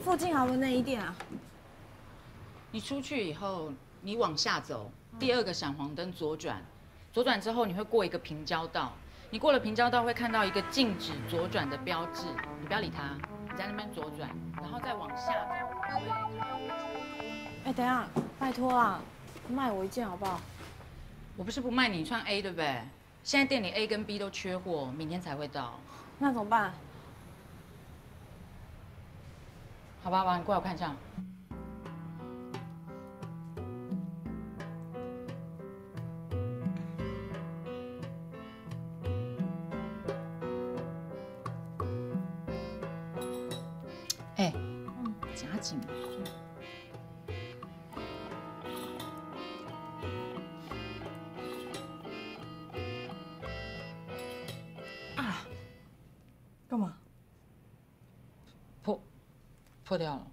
附近还有内衣店啊？ 你出去以后，你往下走，第二个闪黄灯左转，左转之后你会过一个平交道，你过了平交道会看到一个禁止左转的标志，你不要理它，你在那边左转，然后再往下走。 哎，等一下，拜托啊，卖我一件好不好？ 我不是不卖你穿 A 对不对？现在店里 A 跟 B 都缺货，明天才会到。 那怎么办？ 好吧，好吧，你过来我看一下。哎，夹紧。啊！ 干嘛？ 破掉了。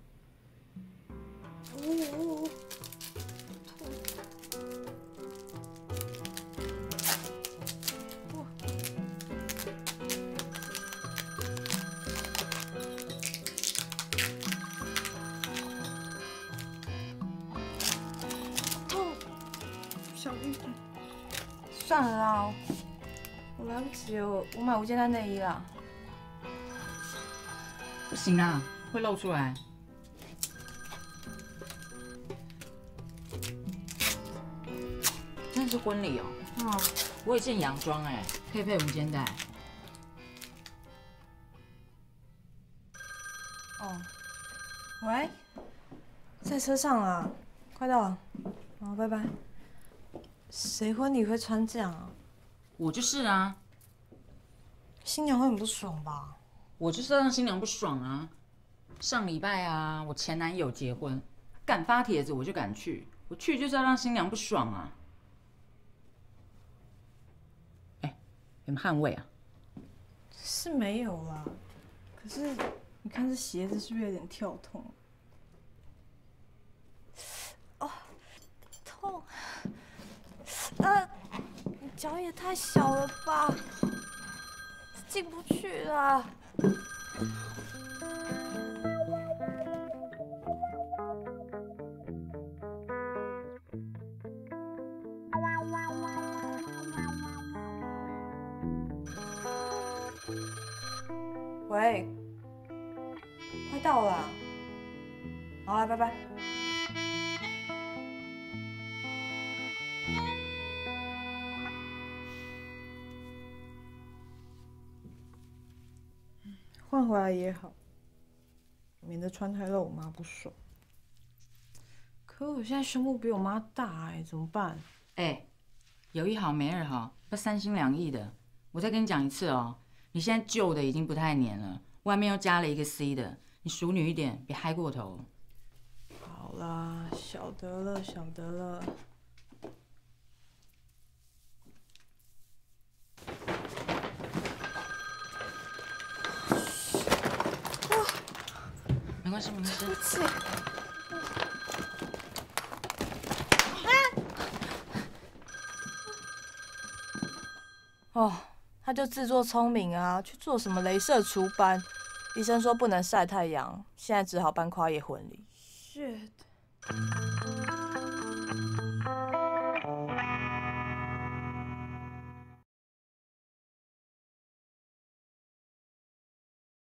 痛！小力点。算了啦，我来不及了，我买无肩带内衣啦。 不行啊，会露出来。真的是婚礼哦。我有件洋装哎，可以配无肩带。 哦，喂，在车上啊，快到了，好，拜拜。谁婚礼会穿这样啊？ 我就是啊， 新娘会很不爽吧？ 我就是要让新娘不爽啊。上礼拜啊，我前男友结婚，敢发帖子我就敢去，我去就是要让新娘不爽啊。哎，有没有汗味啊？ 是没有啦，可是你看这鞋子是不是有点跳痛？哦，痛！你脚也太小了吧，进不去啦。喂，快到了啦，好啦，拜拜。换回来也好，免得穿太露我妈不爽。可我现在胸部比我妈大哎，怎么办？ 哎，有一好没二好，要三心两意的。我再跟你讲一次哦，你现在旧的已经不太黏了，外面又加了一个 C 的，你淑女一点，别嗨过头。 好啦，晓得了，晓得了。 没关系，没关系。 对不起。哦，他就自作聪明啊，去做什么雷射除斑。医生说不能晒太阳，现在只好办跨夜婚礼。Shit。